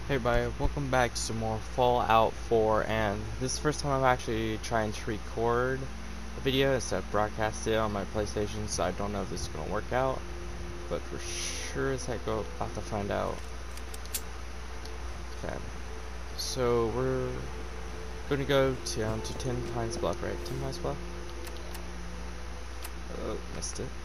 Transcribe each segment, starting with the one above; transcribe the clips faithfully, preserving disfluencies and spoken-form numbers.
Hey everybody, welcome back to some more Fallout four, and this is the first time I'm actually trying to record a video instead of broadcast it on my PlayStation, so I don't know if this is going to work out, but for sure as heck go about to find out. Okay, so we're going to go down to Ten Pines Bluff, right? Ten Pines Bluff? Oh, missed it.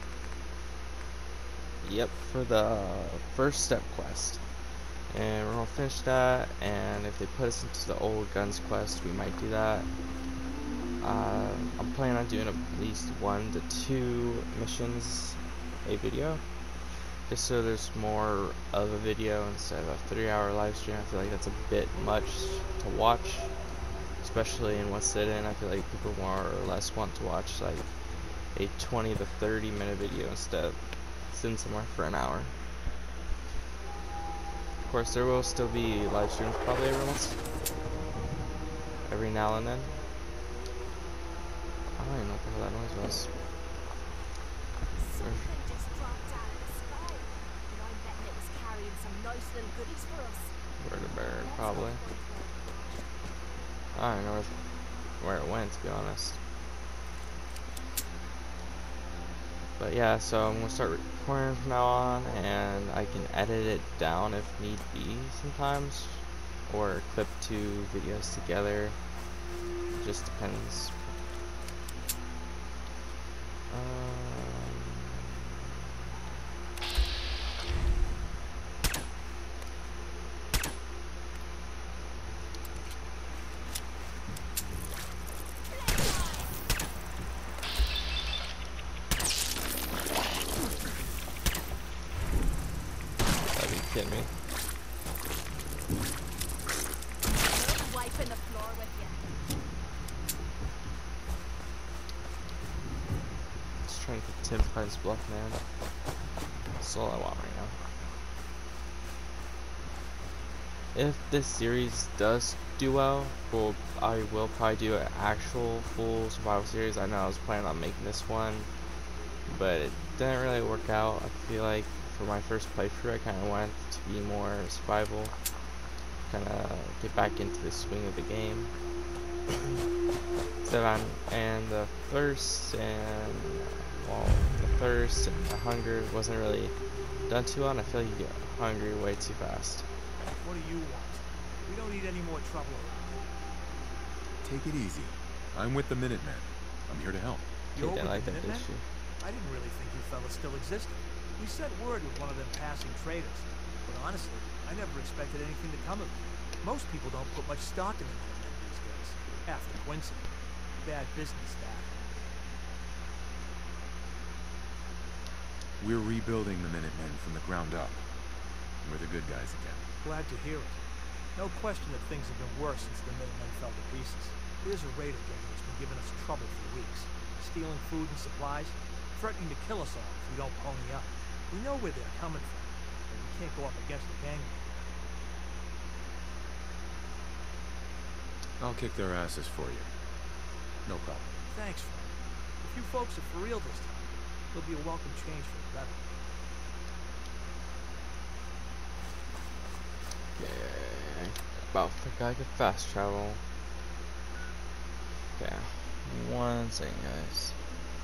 Yep, for the first step quest. And we're gonna finish that, and if they put us into the old guns quest, we might do that. Uh, I'm planning on doing at least one to two missions a video, just so there's more of a video instead of a three hour live stream. I feel like that's a bit much to watch, especially in West City. I feel like people more or less want to watch like a twenty to thirty minute video instead of sitting somewhere for an hour. Of course, there will still be live streams probably every once, every now and then. I don't even know what the hell that noise was. Something just dropped out of the sky, and I'm betting it was carrying some nice little goodies for us. Bird, probably. I don't know where it went, to be honest. But yeah, so I'm gonna start recording from now on, and I can edit it down if need be sometimes, or clip two videos together. It just depends. Um, Gotta be kidding me. Wiping the floor with you. Just trying to get Ten Pines Bluff, man. That's all I want right now. If this series does do well, well, I will probably do an actual full survival series. I know I was planning on making this one, but it didn't really work out. I feel like for my first playthrough, I kind of wanted to be more survival, kind of get back into the swing of the game. So I'm, and the thirst and well, the thirst and the hunger wasn't really done too well, and I feel like you get hungry way too fast. What do you want? We don't need any more trouble. Take it easy. I'm with the Minutemen. I'm here to help. You You're didn't with like the that, did Minutemen? you? I didn't really think you fellas still existed. We sent word with one of them passing traders. But honestly, I never expected anything to come of it. Most people don't put much stock in the Minutemen these days. After Quincy. Bad business, that. We're rebuilding the Minutemen from the ground up. We're the good guys again. Glad to hear it. No question that things have been worse since the Minutemen fell to pieces. There's a raider gang that's been giving us trouble for weeks. Stealing food and supplies, threatening to kill us all if we don't pony up. We know where they're coming from, but we can't go up against the gang. I'll kick their asses for you. No problem. Thanks, friend. If you folks are for real this time, it'll be a welcome change for the better. Okay. About forgot I could fast travel. Okay. One second, guys.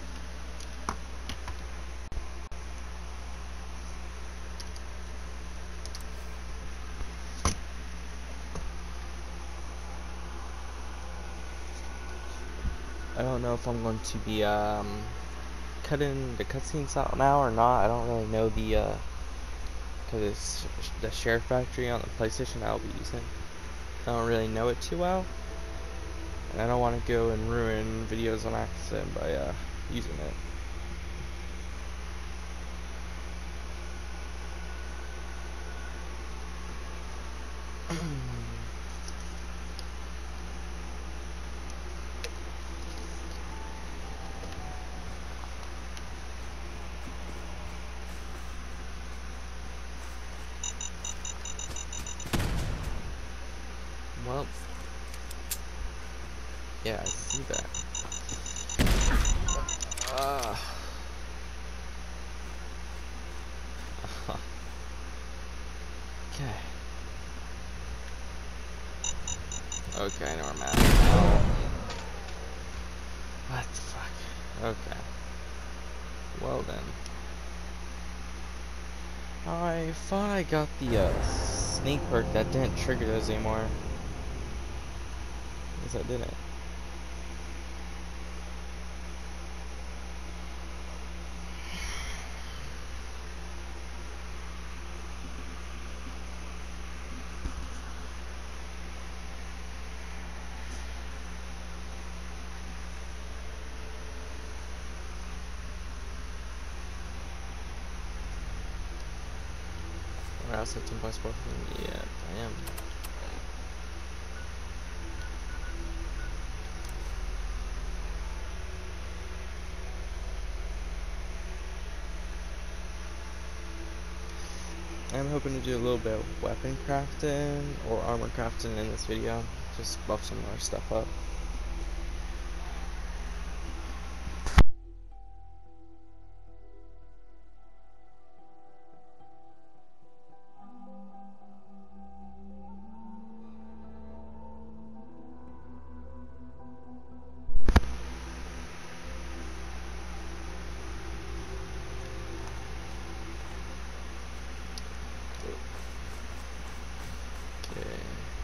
I don't know if I'm going to be um, cutting the cutscenes out now or not. I don't really know the uh, because it's the share factory on the PlayStation I'll be using. I don't really know it too well, and I don't want to go and ruin videos on accident by uh, using it. Well, yeah, I see that. Ah. Okay. Okay, I know where I'm at. Oh. What the fuck? Okay. Well then. I thought I got the uh, sneak perk that didn't trigger those anymore. Guess I didn't. We're also ten points for him. Yeah, I am. I'm hoping to do a little bit of weapon crafting or armor crafting in this video. Just buff some more stuff up. Okay.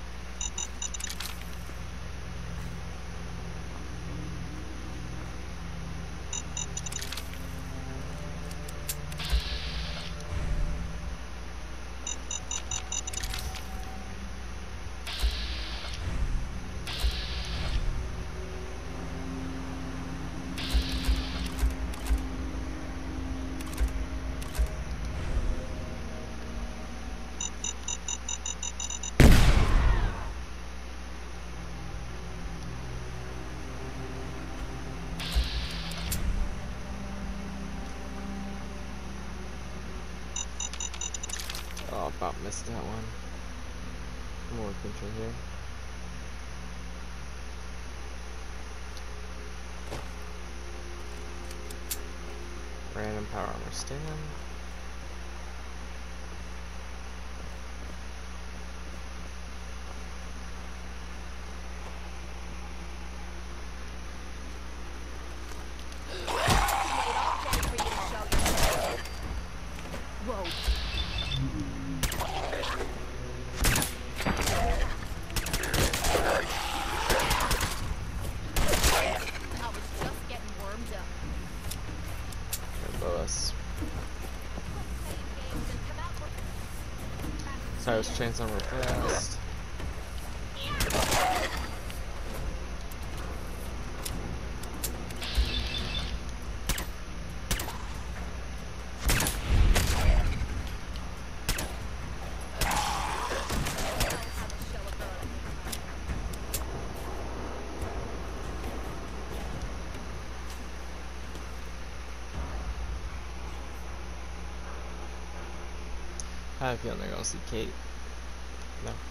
Oh, about missed that one. More control here. Random power armor stand. Whoa. I was just getting warmed up. Above us. Sorry, I was trying something real fast. I have a feeling they're gonna see Kate. No? Okay.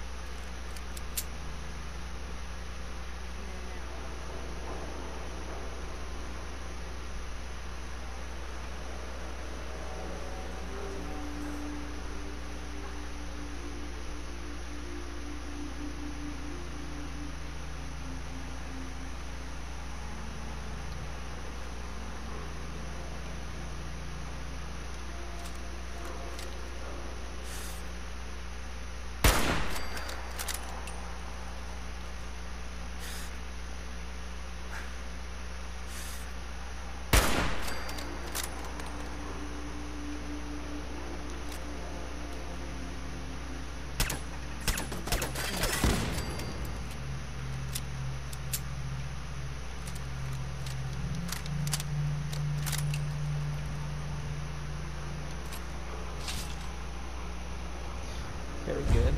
Very good.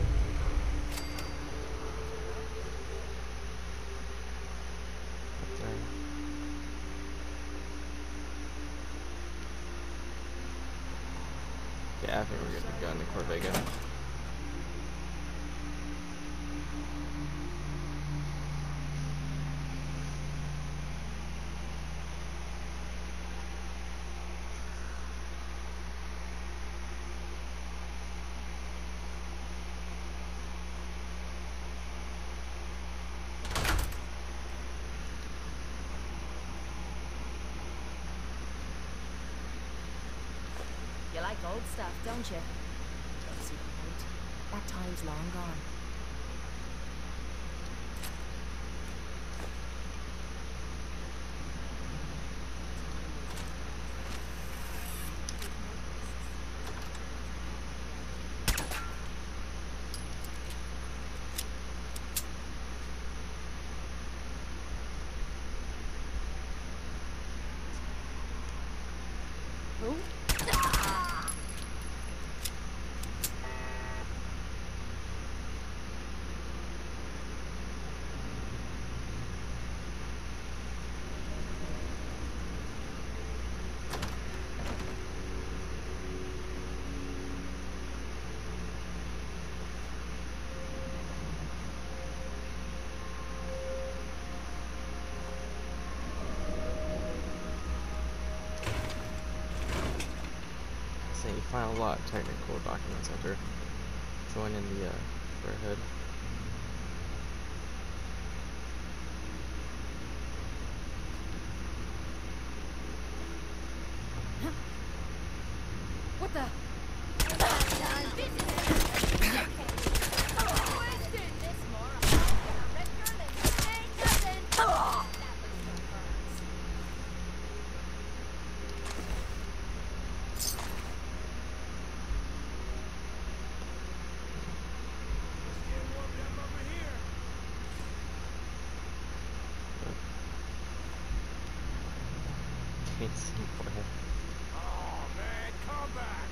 Okay. Yeah, I think we're good to go into Corvega. old stuff, don't you? Don't see the point. That time's long gone. Who? So you find a lot of technical documents after joining the uh, Brotherhood. What the? Can't see for him. Oh man, come back!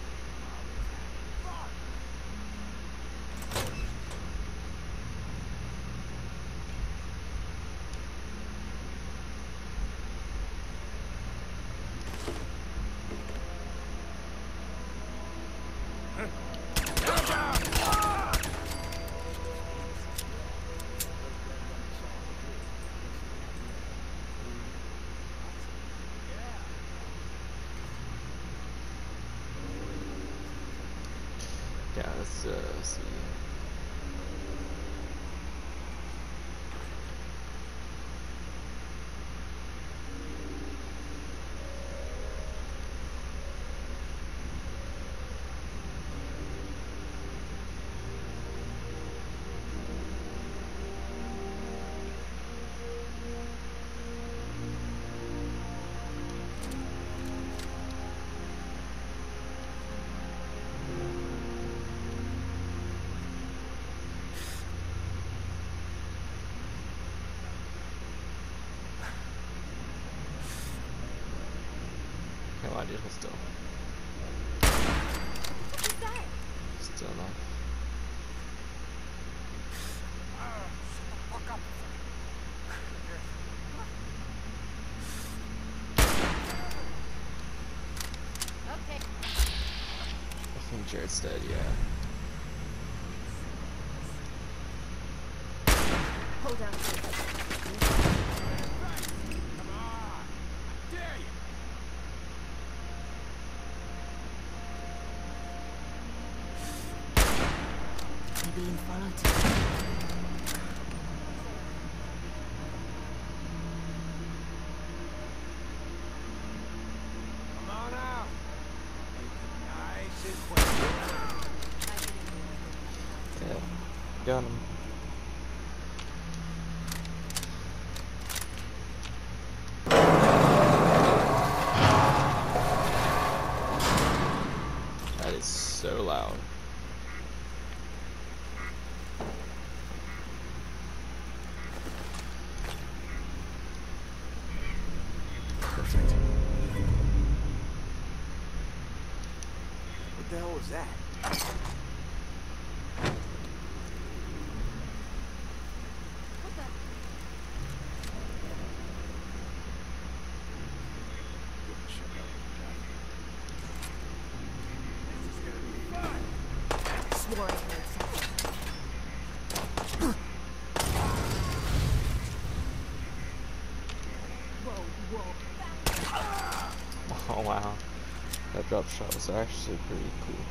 Yeah, let's uh, see. No idea, hold still. What was that? Still enough. Fuck up. Okay. I think Jared's dead, yeah. Hold on. Come on! Dare you! I'm being followed. Come on out! Nice and quick. Yeah. Got him. That is so loud. Perfect. What the hell was that? What the? Swore I heard something. Whoa, whoa. Oh wow. That drop shot was actually pretty cool.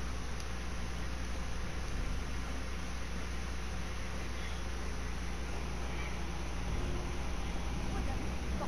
What the fuck?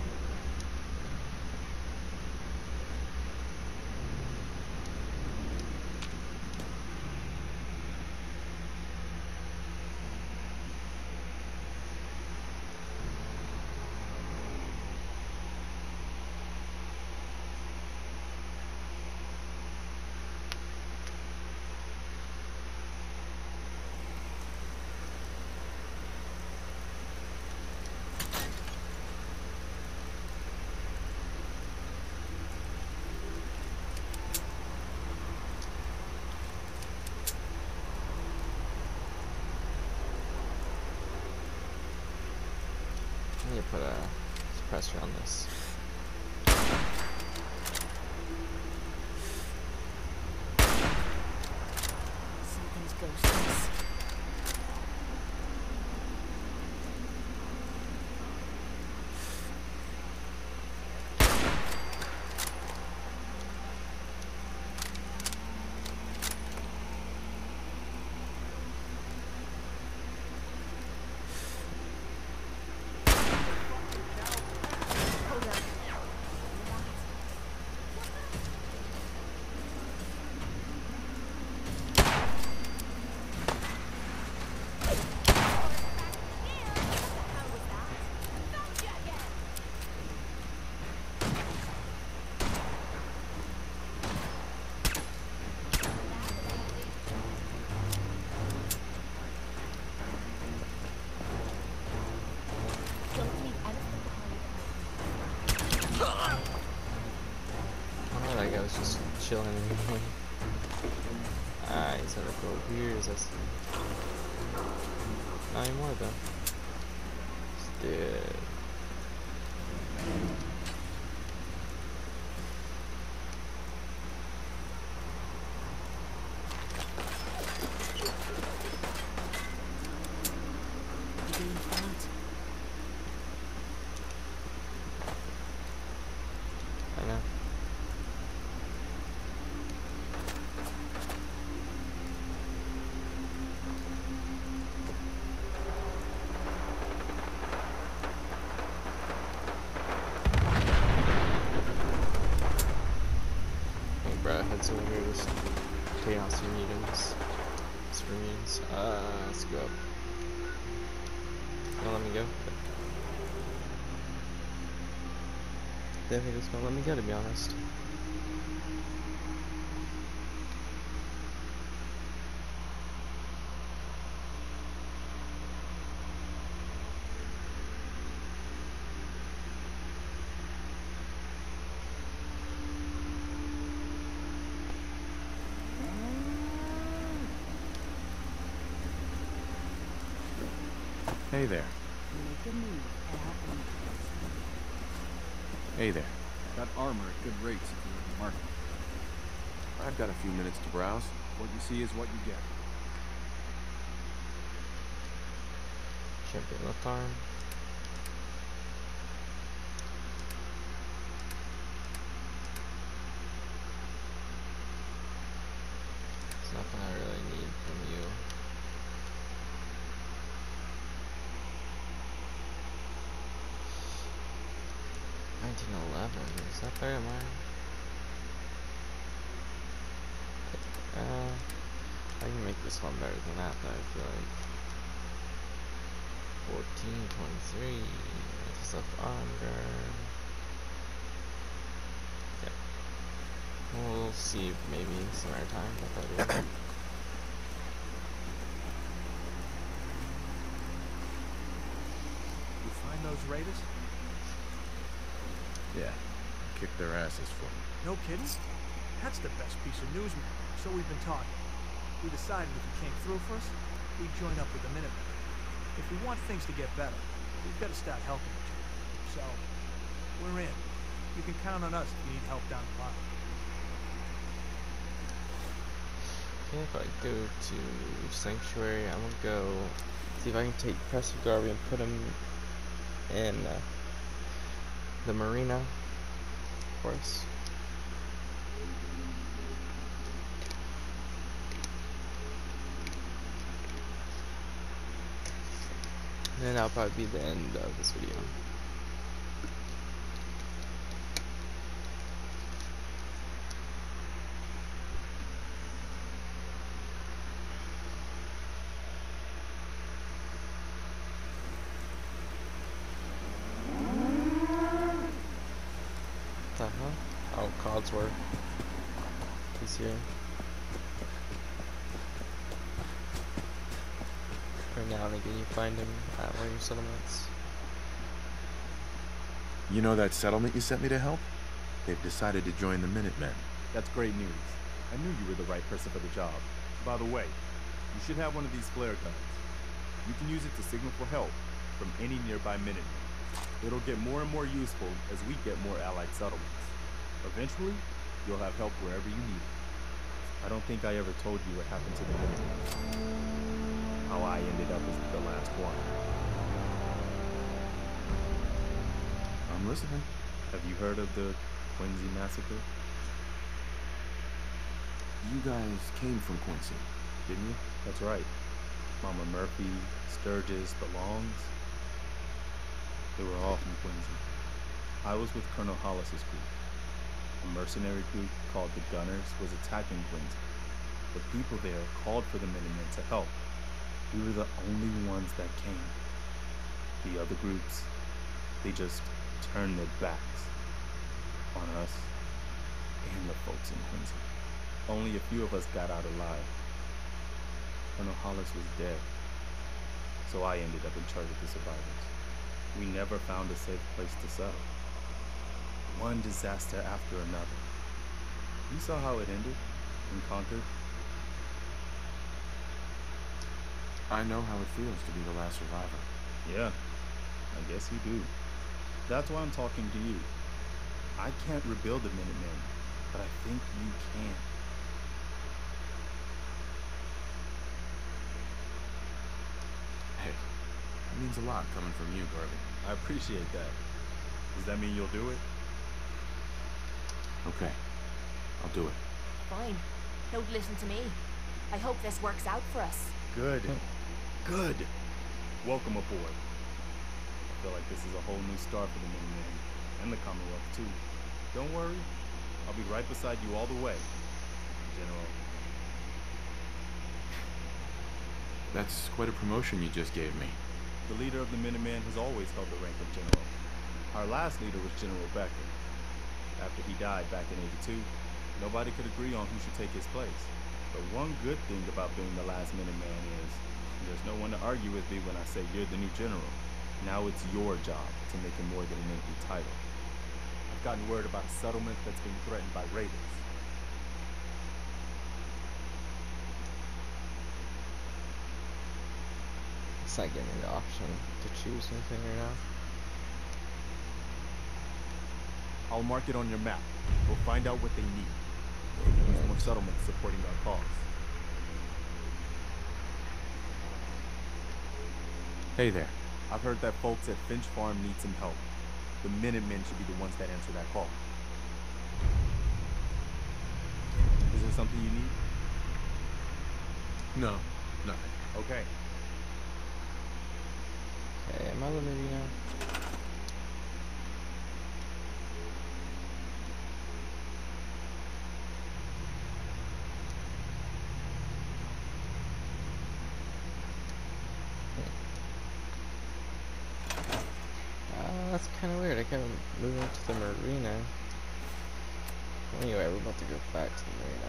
put a suppressor on this. Something's ghostless. Oh, that guy was just chilling anyway. Ah, he's gonna go over here. Is that not anymore though? He's dead. I know. Hey, bro, heads over here. Just take out some mutants. Screens. Uh, let's go up. Don't let me go. They think it's gonna let me go, to be honest. Hey there. Hey there. Got armor at good rates if you're in the market. I've got a few minutes to browse. What you see is what you get. Champion left arm. There's nothing I really need from you. nineteen eleven, is that better than mine? Uh, I can make this one better than that, but I feel like fourteen twenty-three, this is up under. Yeah. We'll see maybe some other time what that is. You find those raiders? Yeah. Kick their asses for me. No kidding? That's the best piece of news, man. So we've been talking. We decided if you came through for us, we'd join up with the Minutemen. If we want things to get better, we've got to start helping each other. So, we're in. You can count on us if you need help down the line. Okay, if I go to Sanctuary, I'm gonna go see if I can take Preston Garvey and put him in uh, the marina for us. And then that'll probably be the end of this video. What the hell? Oh, Codsworth. He's here. Every now and again you find him at one of your settlements. You know that settlement you sent me to help? They've decided to join the Minutemen. That's great news. I knew you were the right person for the job. By the way, you should have one of these flare guns. You can use it to signal for help from any nearby Minutemen. It'll get more and more useful as we get more allied settlements. Eventually, you'll have help wherever you need it. I don't think I ever told you what happened to the Minutemen. How I ended up as the last one. I'm listening. Have you heard of the Quincy massacre? You guys came from Quincy, didn't you? That's right. Mama Murphy, Sturgis, the Longs. They were all from Quincy. I was with Colonel Hollis's group. A mercenary group called the Gunners was attacking Quincy. The people there called for the Minutemen to help. We were the only ones that came. The other groups, they just turned their backs on us and the folks in Quincy. Only a few of us got out alive. Colonel Hollis was dead, so I ended up in charge of the survivors. We never found a safe place to settle. One disaster after another. You saw how it ended in Concord? I know how it feels to be the last survivor. Yeah, I guess you do. That's why I'm talking to you. I can't rebuild the Minutemen, but I think you can. Hey, that means a lot coming from you, Garvey. I appreciate that. Does that mean you'll do it? Okay, I'll do it. Fine. Don't listen to me. I hope this works out for us. Good. Good. Welcome aboard. I feel like this is a whole new start for the Minutemen and the Commonwealth too. Don't worry, I'll be right beside you all the way, General. That's quite a promotion you just gave me. The leader of the Minutemen has always held the rank of General. Our last leader was General Becker. After he died back in eighty-two, nobody could agree on who should take his place. But one good thing about being the last Minuteman is there's no one to argue with me when I say you're the new general. Now it's your job to make it more than an empty title. I've gotten word about a settlement that's being threatened by raiders. It's not giving me the option to choose anything right now. I'll mark it on your map. We'll find out what they need. There's more settlements supporting our cause. Hey there. I've heard that folks at Finch Farm need some help. The Minutemen should be the ones that answer that call. Is there something you need? No, nothing. Okay. Okay, am I limited now? Uh, that's kind of weird. I can't move into the marina. Anyway, we're about to go back to the marina.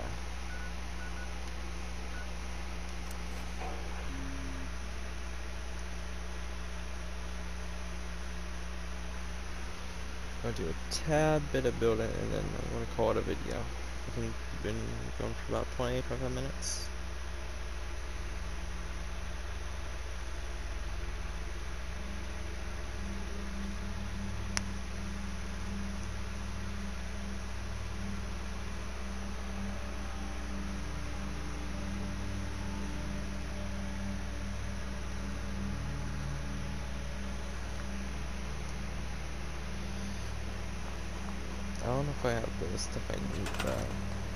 I'm gonna do a tad bit of building and then I'm gonna call it a video. I think we've been going for about twenty, twenty-five minutes. I don't know if I have the stuff I need for that.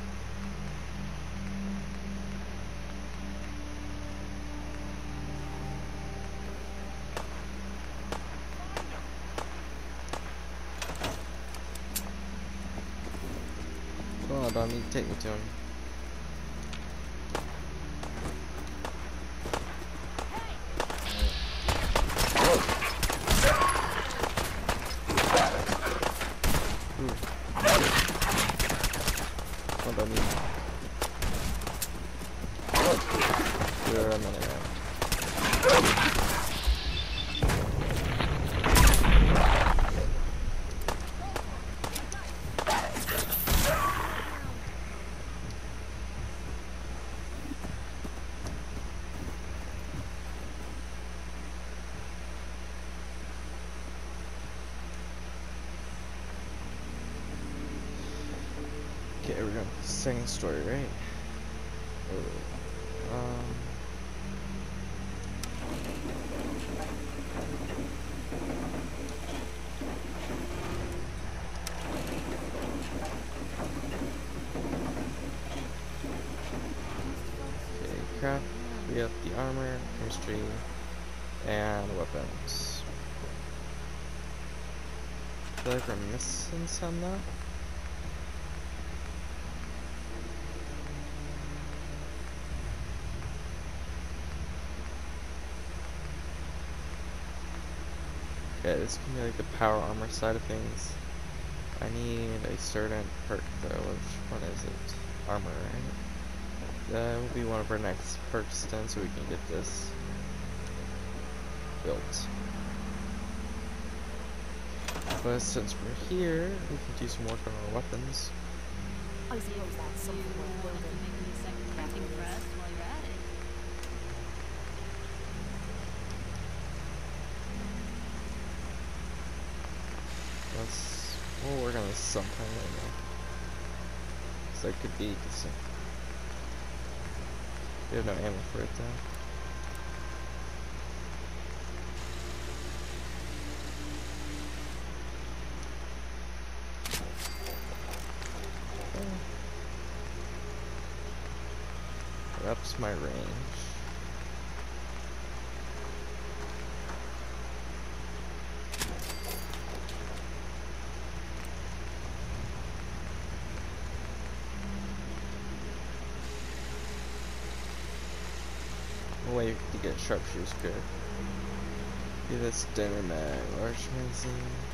Come on, Don, you take me to him. Hold on, you. You're a minute now. second story, right? Oh, um. Okay, craft. We have the armor, chemistry, and weapons. I feel like we're missing some though. Okay, this can be like the power armor side of things. I need a certain perk though. Which one is it? Armor, right? That will be one of our next perks then, so we can get this built. But since we're here, we can do some work on our weapons. I suppose that's something worth building. Let's, we'll work on this sometime later. So it could be decent. We have no ammo for it though. It ups my range. Way to get sharpshooters good. Get this dinner mag, large magazine.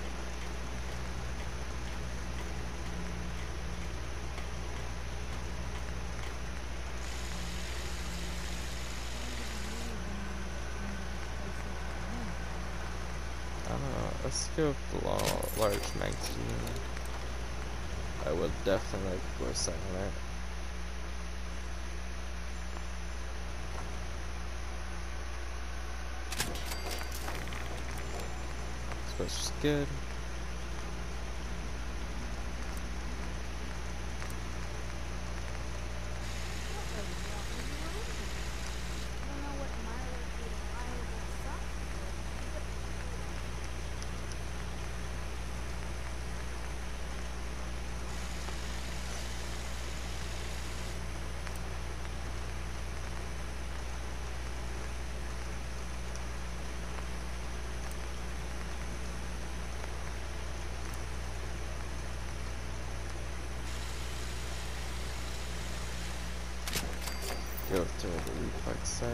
I don't know, let's go with the law, large magazine. I would definitely like to go second that. Which is good. Go to the reflex side.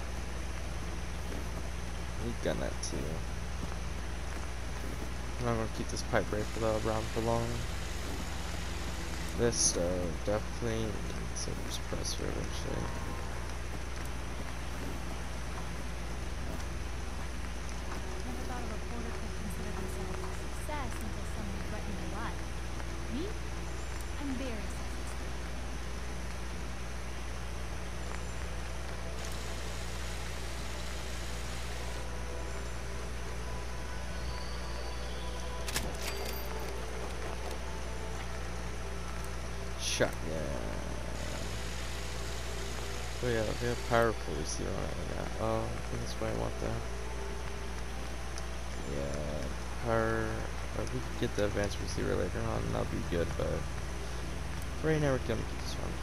We gun that too. I'm not gonna keep this pipe rifle around for long. This stove definitely needs a suppressor eventually. Never thought a reporter could consider themselves a success until someone threatened their life. Me? I'm very successful. Shotgun. Oh yeah, we have powerful receiver on it. Yeah. Oh, I think that's why I want that. Yeah, power. Or we could get the advanced receiver later on, and that'll be good. But right now we're gonna get this one.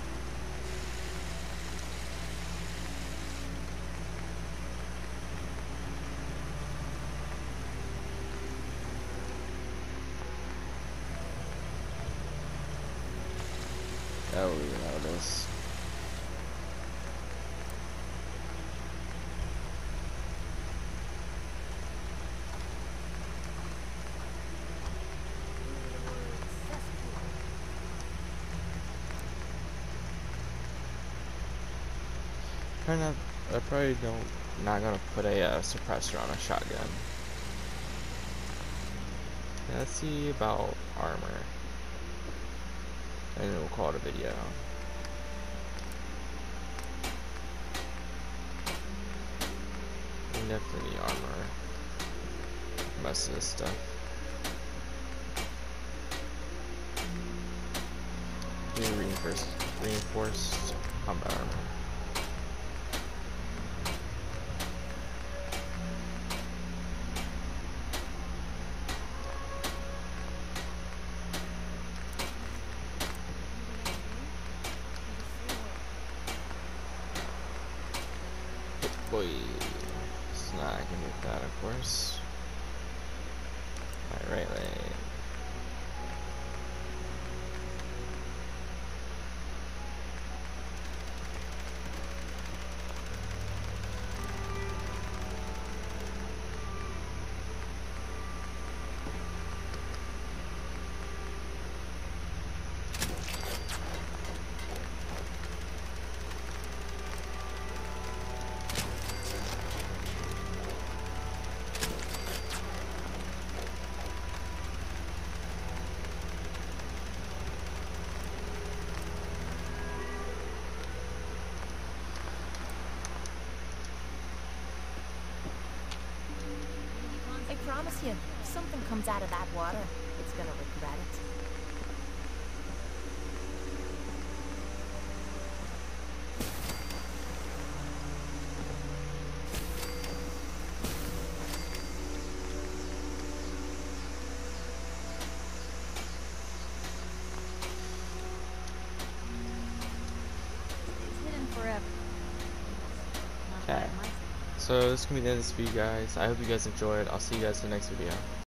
Oh, we know this. Probably not, I probably don't, not gonna put a uh, suppressor on a shotgun. Yeah, let's see about armor. And then we'll call it a video. We definitely need armor. Most of this stuff. Do reinforcements. reinforced, reinforced combat armor. Boy, snack and get that, of course. My right leg. I promise you, if something comes out of that water, it's gonna regret it. It's hidden forever. Not Okay. by my side. So this is gonna be the end of this video, guys. I hope you guys enjoyed. I'll see you guys in the next video.